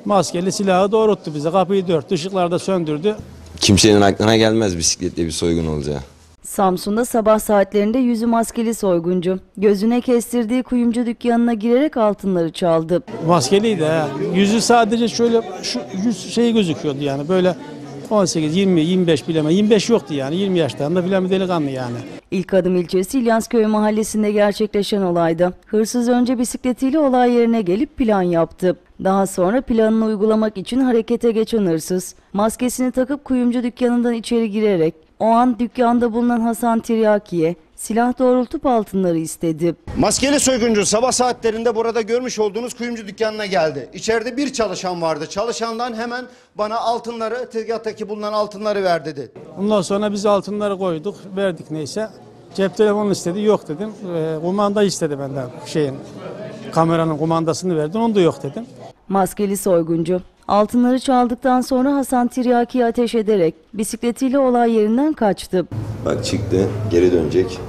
Maskeli silahı doğrulttu bize. Kapıyı dörttü, ışıkları da söndürdü. Kimsenin aklına gelmez bisikletle bir soygun olacağı. Samsun'da sabah saatlerinde yüzü maskeli soyguncu gözüne kestirdiği kuyumcu dükkanına girerek altınları çaldı. Maskeliydi ha. Yüzü sadece şöyle şu yüz şey gözüküyordu yani böyle 18, 20, 25 bileme. 25 yoktu yani 20 yaşlarında filan bir delikanlı yani. İlk Adım ilçesi İlyasköy mahallesinde gerçekleşen olayda hırsız önce bisikletiyle olay yerine gelip plan yaptı. Daha sonra planını uygulamak için harekete geçen hırsız maskesini takıp kuyumcu dükkanından içeri girerek o an dükkanda bulunan Hasan Tiryaki'ye silah doğrultup altınları istedi. Maskeli soyguncu sabah saatlerinde burada görmüş olduğunuz kuyumcu dükkanına geldi. İçeride bir çalışan vardı. Çalışandan hemen bana altınları, tezgahtaki bulunan altınları ver dedi. Ondan sonra biz altınları koyduk, verdik neyse. Cep telefonu istedi, yok dedim. Kumanda istedi benden kameranın kumandasını verdim, onu da yok dedim. Maskeli soyguncu altınları çaldıktan sonra Hasan Tiryaki'ye ateş ederek bisikletiyle olay yerinden kaçtı. Bak çıktı, geri dönecek.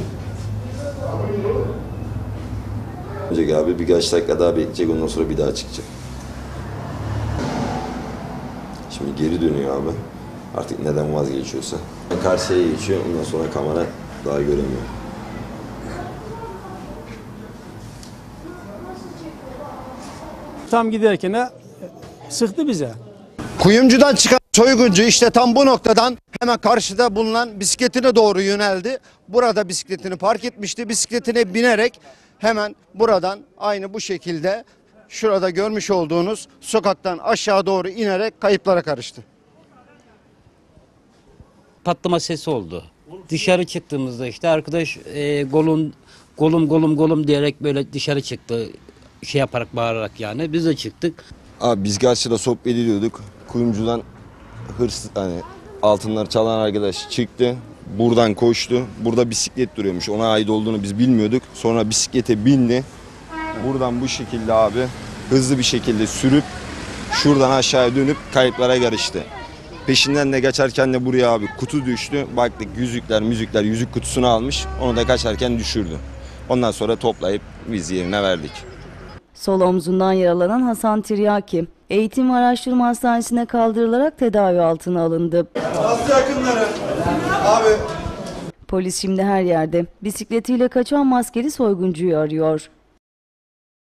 Dönecek abi, birkaç dakika daha bekleyecek, ondan sonra bir daha çıkacak. Şimdi geri dönüyor abi. Artık neden vazgeçiyorsa. Karşıya geçiyor, ondan sonra kamera daha göremiyor. Tam giderken sıktı bize. Kuyumcudan çıkan soyguncu işte tam bu noktadan hemen karşıda bulunan bisikletine doğru yöneldi. Burada bisikletini park etmişti. Bisikletine binerek hemen buradan aynı bu şekilde şurada görmüş olduğunuz sokaktan aşağı doğru inerek kayıplara karıştı. Patlama sesi oldu. Dışarı çıktığımızda işte arkadaş golum diyerek böyle dışarı çıktı. Şey yaparak bağırarak yani biz de çıktık. Abi biz karşıda sohbet ediyorduk. Kuyumcudan hırsız altınları çalan arkadaş çıktı. Buradan koştu. Burada bisiklet duruyormuş. Ona ait olduğunu biz bilmiyorduk. Sonra bisiklete bindi. Buradan bu şekilde abi hızlı bir şekilde sürüp şuradan aşağıya dönüp kayıplara karıştı. Peşinden de kaçarken de buraya abi kutu düştü. Baktık yüzükler yüzük kutusunu almış. Onu da kaçarken düşürdü. Ondan sonra toplayıp biz yerine verdik. Sol omzundan yaralanan Hasan Tiryaki Eğitim ve Araştırma Hastanesi'ne kaldırılarak tedavi altına alındı. Hasta yakınları abi. Polis şimdi her yerde bisikletiyle kaçan maskeli soyguncuyu arıyor.